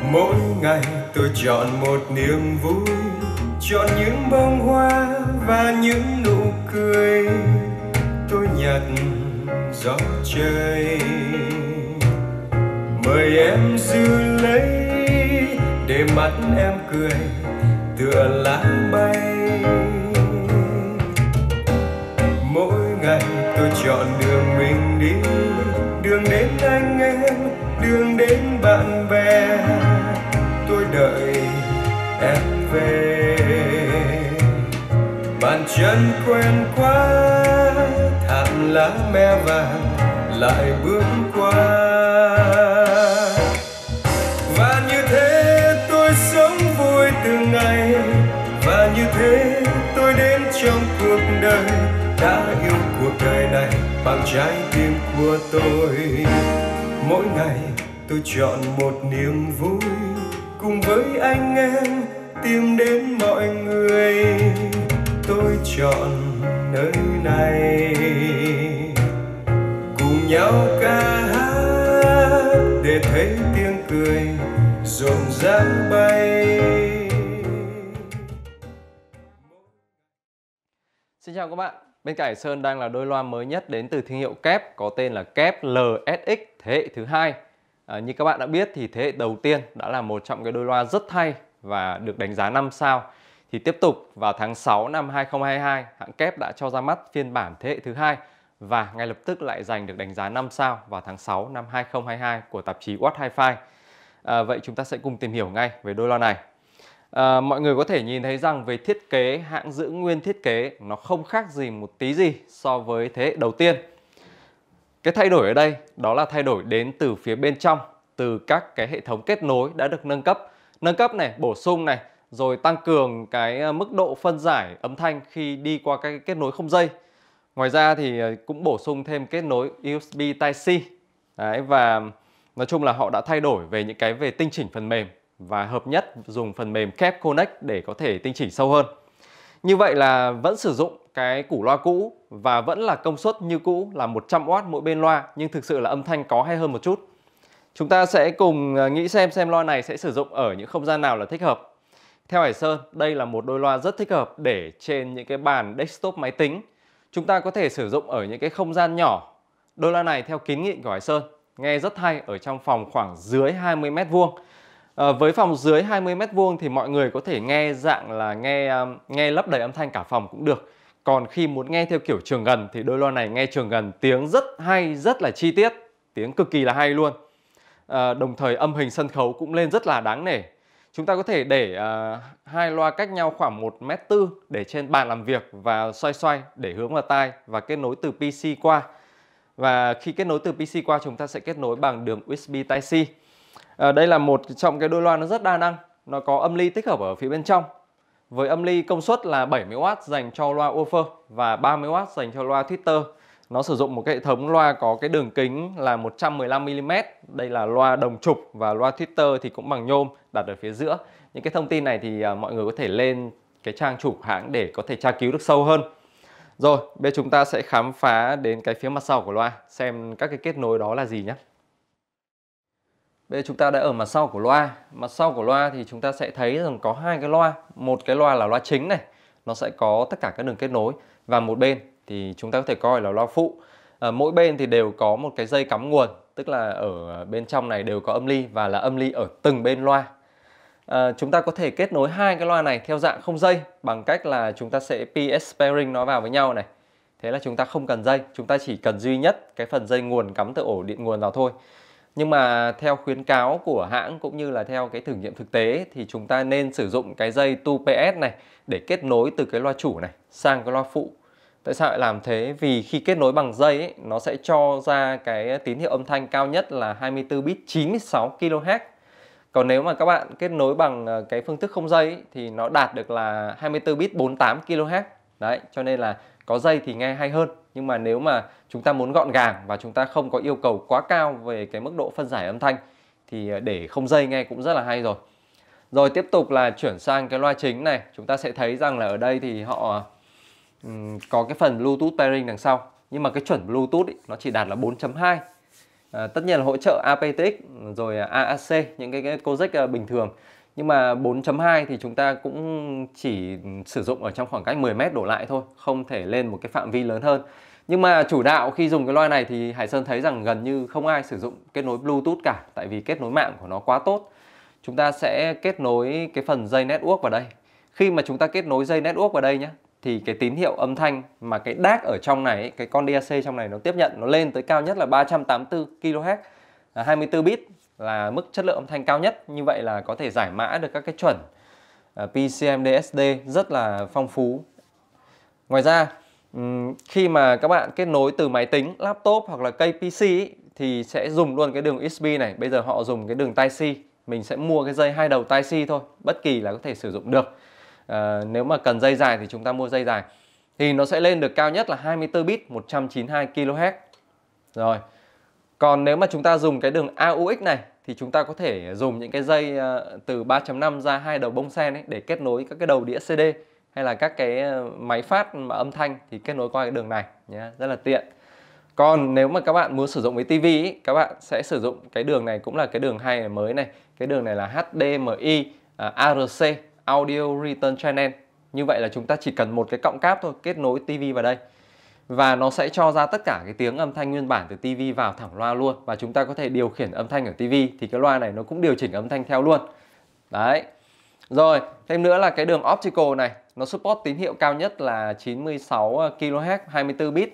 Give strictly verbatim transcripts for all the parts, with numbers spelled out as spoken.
Mỗi ngày tôi chọn một niềm vui, chọn những bông hoa và những nụ cười. Tôi nhặt gió trời, mời em giữ lấy để mắt em cười tựa lá bay. Mỗi ngày tôi chọn đường mình đi, đường đến anh em, đường đến bạn bè. Tôi đợi em về, bàn chân quen quá, thảm lá me vàng lại bước qua. Và như thế tôi sống vui từng ngày, và như thế tôi đến trong cuộc đời, đã yêu cuộc đời này bằng trái tim của tôi. Mỗi ngày tôi chọn một niềm vui, cùng với anh em tìm đến mọi người. Tôi chọn nơi này, cùng nhau ca hát để thấy tiếng cười rộn rã bay. Xin chào các bạn, bên cạnh Sơn đang là đôi loa mới nhất đến từ thương hiệu Kép, có tên là Kép lờ ét ích thế hệ thứ hai. À, như các bạn đã biết thì thế hệ đầu tiên đã là một trong cái đôi loa rất hay và được đánh giá năm sao. Thì tiếp tục vào tháng sáu năm hai không hai hai, hãng Kép đã cho ra mắt phiên bản thế hệ thứ hai và ngay lập tức lại giành được đánh giá năm sao vào tháng sáu năm hai không hai hai của tạp chí What Hi-Fi. À, vậy chúng ta sẽ cùng tìm hiểu ngay về đôi loa này. À, mọi người có thể nhìn thấy rằng về thiết kế, hãng giữ nguyên thiết kế, nó không khác gì một tí gì so với thế hệ đầu tiên. Cái thay đổi ở đây đó là thay đổi đến từ phía bên trong, từ các cái hệ thống kết nối đã được nâng cấp. Nâng cấp này, bổ sung này, rồi tăng cường cái mức độ phân giải âm thanh khi đi qua cái kết nối không dây. Ngoài ra thì cũng bổ sung thêm kết nối u ét bê Type-C. Đấy, và nói chung là họ đã thay đổi về những cái về tinh chỉnh phần mềm và hợp nhất dùng phần mềm Kép Connect để có thể tinh chỉnh sâu hơn. Như vậy là vẫn sử dụng cái củ loa cũ và vẫn là công suất như cũ là một trăm oát mỗi bên loa, nhưng thực sự là âm thanh có hay hơn một chút. Chúng ta sẽ cùng nghĩ xem xem loa này sẽ sử dụng ở những không gian nào là thích hợp. Theo Hải Sơn, đây là một đôi loa rất thích hợp để trên những cái bàn desktop máy tính. Chúng ta có thể sử dụng ở những cái không gian nhỏ. Đôi loa này theo kiến nghị của Hải Sơn nghe rất hay ở trong phòng khoảng dưới hai mươi mét vuông. À, với phòng dưới hai mươi mét vuông thì mọi người có thể nghe dạng là nghe nghe lấp đầy âm thanh cả phòng cũng được. Còn khi muốn nghe theo kiểu trường gần thì đôi loa này nghe trường gần tiếng rất hay, rất là chi tiết, tiếng cực kỳ là hay luôn. À, đồng thời âm hình sân khấu cũng lên rất là đáng nể. Chúng ta có thể để uh, hai loa cách nhau khoảng một mét tư để trên bàn làm việc và xoay xoay để hướng vào tai và kết nối từ pê xê qua. Và khi kết nối từ pê xê qua chúng ta sẽ kết nối bằng đường u ét bê Type-C. À, đây là một trong cái đôi loa nó rất đa năng. Nó có âm ly tích hợp ở phía bên trong. Với âm ly công suất là bảy mươi oát dành cho loa woofer và ba mươi oát dành cho loa tweeter. Nó sử dụng một cái hệ thống loa có cái đường kính là một trăm mười lăm mi li mét. Đây là loa đồng trục và loa tweeter thì cũng bằng nhôm đặt ở phía giữa. Những cái thông tin này thì mọi người có thể lên cái trang chủ hãng để có thể tra cứu được sâu hơn. Rồi, bây giờ chúng ta sẽ khám phá đến cái phía mặt sau của loa, xem các cái kết nối đó là gì nhé. Bây giờ chúng ta đã ở mặt sau của loa. Mặt sau của loa thì chúng ta sẽ thấy rằng có hai cái loa. Một cái loa là loa chính này, nó sẽ có tất cả các đường kết nối. Và một bên thì chúng ta có thể coi là loa phụ. À, mỗi bên thì đều có một cái dây cắm nguồn, tức là ở bên trong này đều có âm ly và là âm ly ở từng bên loa. À, chúng ta có thể kết nối hai cái loa này theo dạng không dây bằng cách là chúng ta sẽ pê ét pairing nó vào với nhau này. Thế là chúng ta không cần dây, chúng ta chỉ cần duy nhất cái phần dây nguồn cắm từ ổ điện nguồn vào thôi. Nhưng mà theo khuyến cáo của hãng cũng như là theo cái thử nghiệm thực tế thì chúng ta nên sử dụng cái dây hai pê ét này để kết nối từ cái loa chủ này sang cái loa phụ. Tại sao lại làm thế? Vì khi kết nối bằng dây ấy, nó sẽ cho ra cái tín hiệu âm thanh cao nhất là hai mươi tư bit chín mươi sáu ki lô héc. Còn nếu mà các bạn kết nối bằng cái phương thức không dây ấy, thì nó đạt được là hai mươi tư bit bốn mươi tám ki lô héc. Đấy, cho nên là có dây thì nghe hay hơn. Nhưng mà nếu mà chúng ta muốn gọn gàng và chúng ta không có yêu cầu quá cao về cái mức độ phân giải âm thanh thì để không dây nghe cũng rất là hay rồi. Rồi tiếp tục là chuyển sang cái loa chính này. Chúng ta sẽ thấy rằng là ở đây thì họ um, có cái phần Bluetooth pairing đằng sau. Nhưng mà cái chuẩn Bluetooth ý, nó chỉ đạt là bốn chấm hai. À, tất nhiên là hỗ trợ a pê tê ích rồi a a xê, những cái, cái codec bình thường. Nhưng mà bốn chấm hai thì chúng ta cũng chỉ sử dụng ở trong khoảng cách mười mét đổ lại thôi, không thể lên một cái phạm vi lớn hơn. Nhưng mà chủ đạo khi dùng cái loa này thì Hải Sơn thấy rằng gần như không ai sử dụng kết nối Bluetooth cả, tại vì kết nối mạng của nó quá tốt. Chúng ta sẽ kết nối cái phần dây network vào đây. Khi mà chúng ta kết nối dây network vào đây nhé, thì cái tín hiệu âm thanh mà cái đê a xê ở trong này, cái con đê a xê trong này nó tiếp nhận, nó lên tới cao nhất là ba trăm tám mươi tư ki lô héc, hai mươi tư bit là mức chất lượng âm thanh cao nhất. Như vậy là có thể giải mã được các cái chuẩn pê xê em đê ét đê rất là phong phú. Ngoài ra khi mà các bạn kết nối từ máy tính, laptop hoặc là cây pê xê ý, thì sẽ dùng luôn cái đường u ét bê này. Bây giờ họ dùng cái đường Type-C, mình sẽ mua cái dây hai đầu Type-C thôi, bất kỳ là có thể sử dụng được. À, nếu mà cần dây dài thì chúng ta mua dây dài. Thì nó sẽ lên được cao nhất là hai mươi tư bit, một trăm chín mươi hai ki lô héc. Rồi. Còn nếu mà chúng ta dùng cái đường a u ích này thì chúng ta có thể dùng những cái dây từ ba chấm năm ra hai đầu bông sen ấy để kết nối các cái đầu đĩa xê đê hay là các cái máy phát mà âm thanh thì kết nối qua cái đường này nhé, rất là tiện. Còn nếu mà các bạn muốn sử dụng với tivi ý, các bạn sẽ sử dụng cái đường này, cũng là cái đường hay mới này. Cái đường này là hát đê em i uh, a rờ xê, Audio Return Channel. Như vậy là chúng ta chỉ cần một cái cọng cáp thôi, kết nối tivi vào đây. Và nó sẽ cho ra tất cả cái tiếng âm thanh nguyên bản từ tivi vào thẳng loa luôn. Và chúng ta có thể điều khiển âm thanh ở tivi thì cái loa này nó cũng điều chỉnh âm thanh theo luôn. Đấy. Rồi, thêm nữa là cái đường optical này, nó support tín hiệu cao nhất là chín mươi sáu ki lô héc, hai mươi tư bit.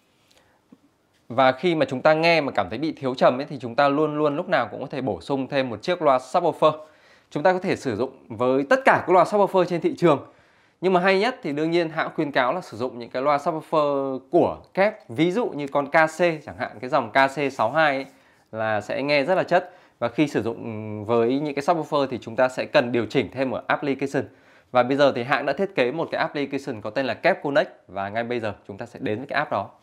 Và khi mà chúng ta nghe mà cảm thấy bị thiếu trầm ấy, thì chúng ta luôn luôn lúc nào cũng có thể bổ sung thêm một chiếc loa subwoofer. Chúng ta có thể sử dụng với tất cả các loa subwoofer trên thị trường. Nhưng mà hay nhất thì đương nhiên hãng khuyên cáo là sử dụng những cái loa subwoofer của Kép. Ví dụ như con ca xê chẳng hạn, cái dòng ca xê sáu hai ấy, là sẽ nghe rất là chất. Và khi sử dụng với những cái subwoofer thì chúng ta sẽ cần điều chỉnh thêm một application. Và bây giờ thì hãng đã thiết kế một cái application có tên là Kép Connect. Và ngay bây giờ chúng ta sẽ đến với cái app đó.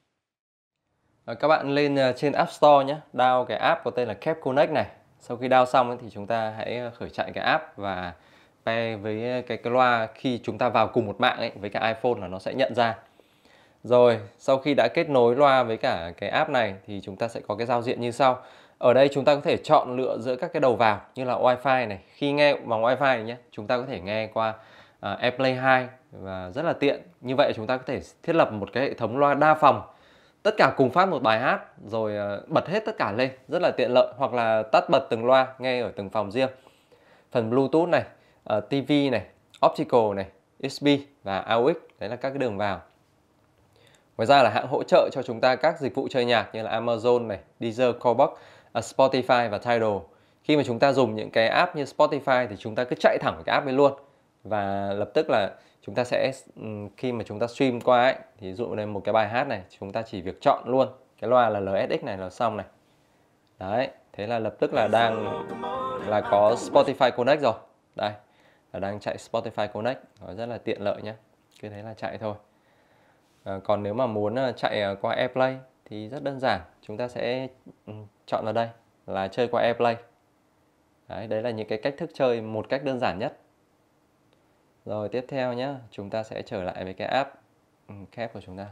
Các bạn lên trên App Store nhé, download cái app có tên là Kép Connect này. Sau khi download xong thì chúng ta hãy khởi chạy cái app và pair với cái, cái loa khi chúng ta vào cùng một mạng ấy, với cái iPhone là nó sẽ nhận ra. Rồi, sau khi đã kết nối loa với cả cái app này thì chúng ta sẽ có cái giao diện như sau. Ở đây chúng ta có thể chọn lựa giữa các cái đầu vào như là Wi-Fi này. Khi nghe bằng Wi-Fi này nhé, chúng ta có thể nghe qua uh, AirPlay hai và rất là tiện. Như vậy chúng ta có thể thiết lập một cái hệ thống loa đa phòng. Tất cả cùng phát một bài hát rồi uh, bật hết tất cả lên, rất là tiện lợi. Hoặc là tắt bật từng loa, nghe ở từng phòng riêng. Phần Bluetooth này, uh, tivi này, Optical này, u ét bê và a u ích, đấy là các cái đường vào. Ngoài ra là hãng hỗ trợ cho chúng ta các dịch vụ chơi nhạc như là Amazon này, Deezer, Cobbox, uh, Spotify và Tidal. Khi mà chúng ta dùng những cái app như Spotify thì chúng ta cứ chạy thẳng vào cái app ấy luôn. Và lập tức là chúng ta sẽ, khi mà chúng ta stream qua ấy, thì ví dụ đây một cái bài hát này, chúng ta chỉ việc chọn luôn cái loa là lờ ét ích này là xong này. Đấy, thế là lập tức là đang là có Spotify Connect rồi. Đây, là đang chạy Spotify Connect, nó rất là tiện lợi nhé. Cứ thế là chạy thôi. À, còn nếu mà muốn chạy qua AirPlay thì rất đơn giản, chúng ta sẽ chọn vào đây là chơi qua AirPlay. Đấy, đấy là những cái cách thức chơi một cách đơn giản nhất. Rồi tiếp theo nhé, chúng ta sẽ trở lại với cái app Kép của chúng ta.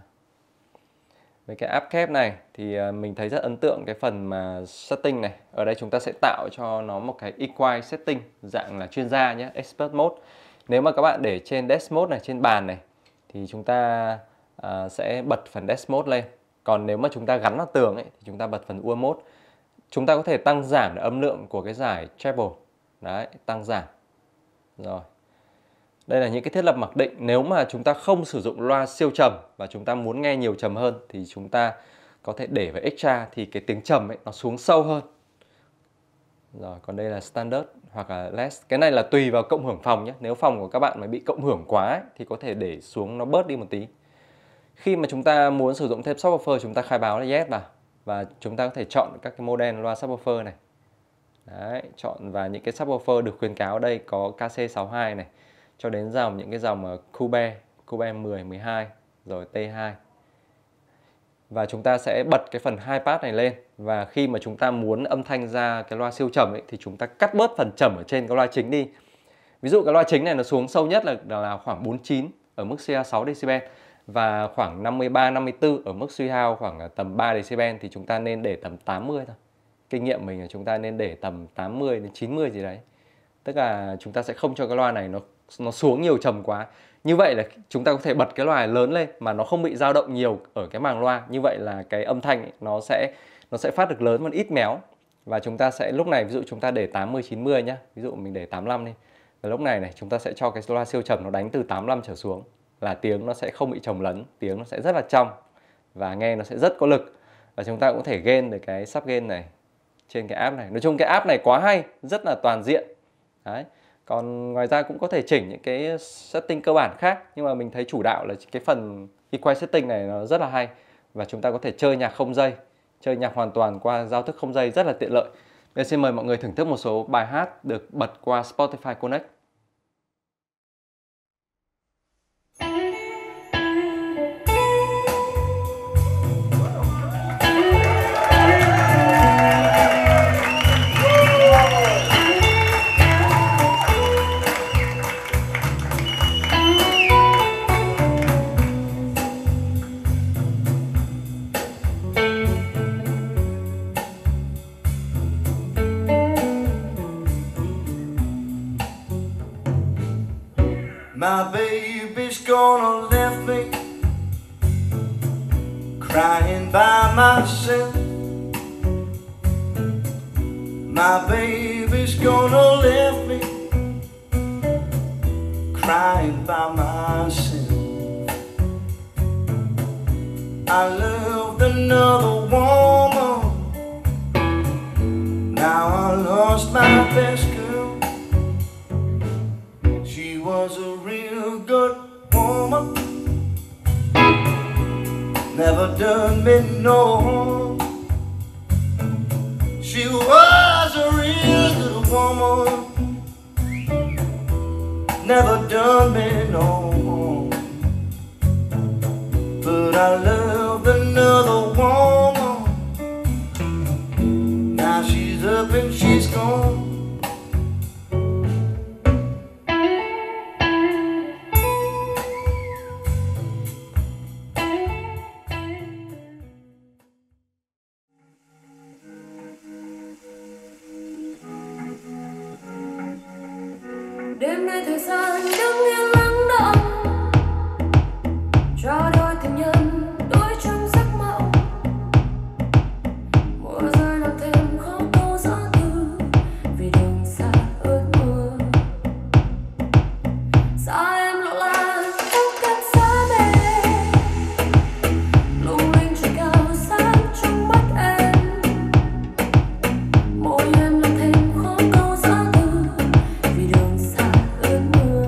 Với cái app Kép này thì mình thấy rất ấn tượng cái phần mà setting này. Ở đây chúng ta sẽ tạo cho nó một cái equalize setting dạng là chuyên gia nhé, expert mode. Nếu mà các bạn để trên desk mode này, trên bàn này thì chúng ta uh, sẽ bật phần desk mode lên. Còn nếu mà chúng ta gắn vào tường ấy, thì chúng ta bật phần u ây mode. Chúng ta có thể tăng giảm âm lượng của cái giải treble. Đấy, tăng giảm. Rồi. Đây là những cái thiết lập mặc định. Nếu mà chúng ta không sử dụng loa siêu trầm và chúng ta muốn nghe nhiều trầm hơn thì chúng ta có thể để vào extra thì cái tiếng trầm ấy nó xuống sâu hơn. Rồi, còn đây là standard hoặc là less. Cái này là tùy vào cộng hưởng phòng nhé. Nếu phòng của các bạn mà bị cộng hưởng quá ấy, thì có thể để xuống nó bớt đi một tí. Khi mà chúng ta muốn sử dụng thêm subwoofer, chúng ta khai báo là yes vào. Và chúng ta có thể chọn các cái model loa subwoofer này. Đấy, chọn và những cái subwoofer được khuyến cáo ở đây có ca xê sáu hai này, cho đến dòng những cái dòng Cube, Cube mười, mười hai, rồi T hai. Và chúng ta sẽ bật cái phần hai pass này lên. Và khi mà chúng ta muốn âm thanh ra cái loa siêu trầm ấy, thì chúng ta cắt bớt phần trầm ở trên cái loa chính đi. Ví dụ cái loa chính này nó xuống sâu nhất là, là khoảng bốn mươi chín ở mức xê a sáu decibel. Và khoảng năm mươi ba, năm mươi tư ở mức suy hao khoảng tầm ba decibel thì chúng ta nên để tầm tám mươi thôi. Kinh nghiệm mình là chúng ta nên để tầm tám mươi đến chín mươi gì đấy. Tức là chúng ta sẽ không cho cái loa này nó nó xuống nhiều trầm quá. Như vậy là chúng ta có thể bật cái loa lớn lên mà nó không bị dao động nhiều ở cái màng loa. Như vậy là cái âm thanh ấy, nó sẽ nó sẽ phát được lớn và ít méo. Và chúng ta sẽ lúc này ví dụ chúng ta để tám mươi chín mươi nhá. Ví dụ mình để tám mươi lăm đi. Và lúc này này chúng ta sẽ cho cái loa siêu trầm nó đánh từ tám mươi lăm trở xuống là tiếng nó sẽ không bị trồng lấn, tiếng nó sẽ rất là trong và nghe nó sẽ rất có lực. Và chúng ta cũng có thể gain được cái sub gain này trên cái app này. Nói chung cái app này quá hay, rất là toàn diện. Đấy. Còn ngoài ra cũng có thể chỉnh những cái setting cơ bản khác, nhưng mà mình thấy chủ đạo là cái phần equalize setting này nó rất là hay. Và chúng ta có thể chơi nhạc không dây, chơi nhạc hoàn toàn qua giao thức không dây rất là tiện lợi. Bây giờ xin mời mọi người thưởng thức một số bài hát được bật qua Spotify Connect. My baby's gonna left me crying by myself. My baby's gonna left me crying by myself. I loved another woman, now I lost my best girl. She was a real good woman, never done me no harm. She was a real good woman, never done me no harm. But I loved another woman, now she's up and she's gone. Đêm nay thời gian đứng yên lắng động cho đôi tình nhân đuối trong giấc mộng. Mùa rơi làm thêm khó câu gió từ vì đường xa ướt mưa. Xa em lộ là tóc cắt xa mê, lung linh trời cao sáng trong mắt em. Môi em làm thêm khó câu gió từ vì đường xa ướt mưa.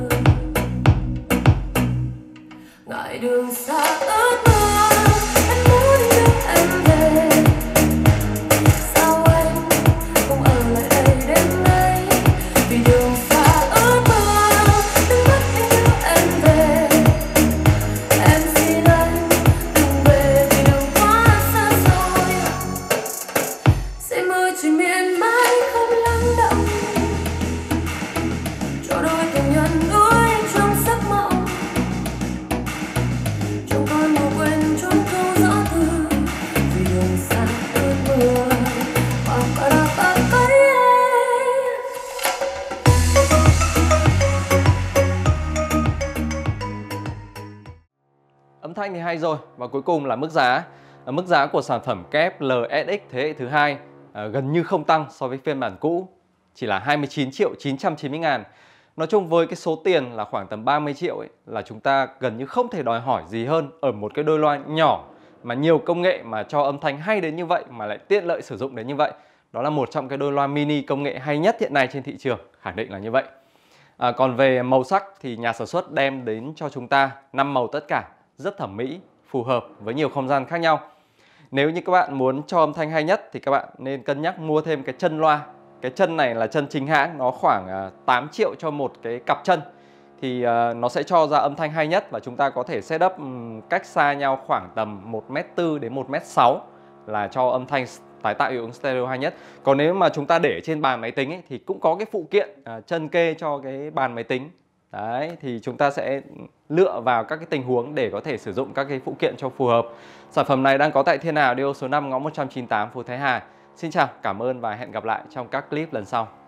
Ngại đường xa ướt mưa, anh muốn đưa em về. Sao anh không ở lại đây đêm nay? Vì đường xa ướt mưa, đừng mất anh đưa em về. Em xin anh đừng về vì đường quá xa xôi. Sẽ mưa chỉ miền mãi không lắng động cho đôi tình nhân đuối trong giấc mộng. Trong con ngủ quên chốn câu gió từ vì đường xa ướt mưa. Ba ba ba ba ba. Âm thanh thì hay rồi, và cuối cùng là mức giá. À, mức giá của sản phẩm kép lờ ét ích thế hệ thứ hai à, gần như không tăng so với phiên bản cũ, chỉ là hai mươi chín triệu chín trăm chín mươi ngàn. Nói chung với cái số tiền là khoảng tầm ba mươi triệu ấy, là chúng ta gần như không thể đòi hỏi gì hơn ở một cái đôi loa nhỏ mà nhiều công nghệ mà cho âm thanh hay đến như vậy mà lại tiện lợi sử dụng đến như vậy. Đó là một trong cái đôi loa mini công nghệ hay nhất hiện nay trên thị trường, khẳng định là như vậy. À, còn về màu sắc thì nhà sản xuất đem đến cho chúng ta năm màu tất cả, rất thẩm mỹ, phù hợp với nhiều không gian khác nhau. Nếu như các bạn muốn cho âm thanh hay nhất thì các bạn nên cân nhắc mua thêm cái chân loa. Cái chân này là chân chính hãng, nó khoảng tám triệu cho một cái cặp chân. Thì nó sẽ cho ra âm thanh hay nhất và chúng ta có thể setup cách xa nhau khoảng tầm một mét tư đến một mét sáu là cho âm thanh tái tạo hiệu ứng stereo hay nhất. Còn nếu mà chúng ta để trên bàn máy tính ấy, thì cũng có cái phụ kiện chân kê cho cái bàn máy tính. Đấy, thì chúng ta sẽ lựa vào các cái tình huống để có thể sử dụng các cái phụ kiện cho phù hợp. Sản phẩm này đang có tại Thiên Hà Audio số năm ngõ một trăm chín mươi tám phố Thái Hà. Xin chào, cảm ơn và hẹn gặp lại trong các clip lần sau.